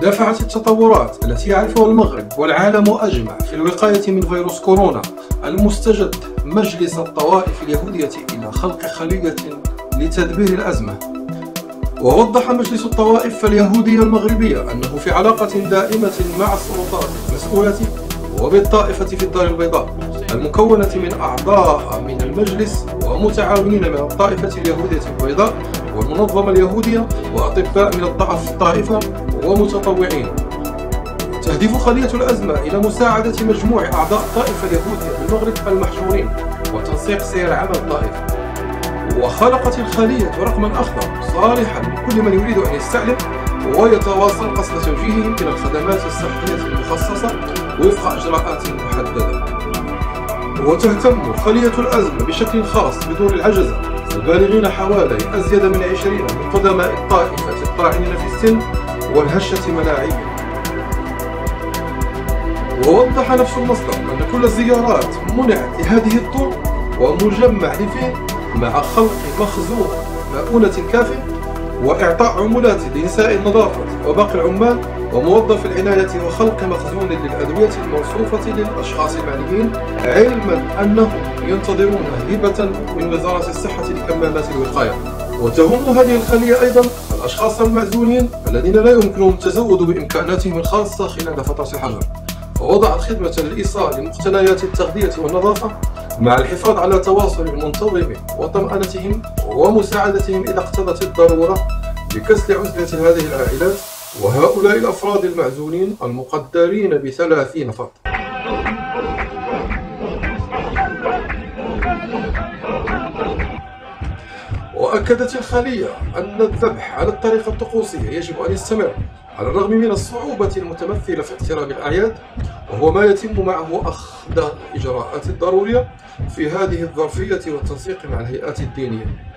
دفعت التطورات التي يعرفها المغرب والعالم أجمع في الوقاية من فيروس كورونا المستجد مجلس الطوائف اليهودية إلى خلق خلية لتدبير الأزمة. ووضح مجلس الطوائف اليهودية المغربية أنه في علاقة دائمة مع السلطات المسؤولة وبالطائفة في الدار البيضاء المكونة من أعضاء من المجلس ومتعاونين من الطائفة اليهودية البيضاء والمنظمة اليهودية وأطباء من الطائفة ومتطوعين. تهدف خلية الأزمة إلى مساعدة مجموع أعضاء الطائفة اليهودية بالمغرب المحجورين وتنسيق سير عمل الطائفة. وخلقت الخلية رقما أخضر صالحا لكل من يريد أن يستعلم ويتواصل قصد توجيههم إلى الخدمات الصحية المخصصة وفق إجراءات محددة. وتهتم خلية الأزمة بشكل خاص بدور العجزة البالغين حوالي أزيد من 20 من قدماء الطائفة الطاعنين في السن والهشة مناعيا. ووضح نفس المصدر أن كل الزيارات منعت لهذه الطرق ومجمع لفين مع خلق مخزون مؤونة كافٍ وإعطاء عمولات لنساء النظافة وباقي العمال وموظف العناية وخلق مخزون للأدوية الموصوفة للأشخاص المعنيين، علما أنهم ينتظرون هبة من وزارة الصحة لكمامات الوقاية. وتهم هذه الخلية أيضا الأشخاص المعزولين الذين لا يمكنهم التزود بإمكاناتهم الخاصة خلال فترة الحجر، ووضعت خدمة لإيصال مقتنيات التغذية والنظافة مع الحفاظ على تواصل منتظم وطمأنتهم ومساعدتهم إذا اقتضت الضرورة بكسر عزلة هذه العائلات وهؤلاء الأفراد المعزولين المقدرين ب30 فرد. وأكدت الخلية أن الذبح على الطريقة الطقوسية يجب أن يستمر على الرغم من الصعوبة المتمثلة في احترام الأعياد، وهو ما يتم معه أخذ الإجراءات الضرورية في هذه الظرفية والتنسيق مع الهيئات الدينية.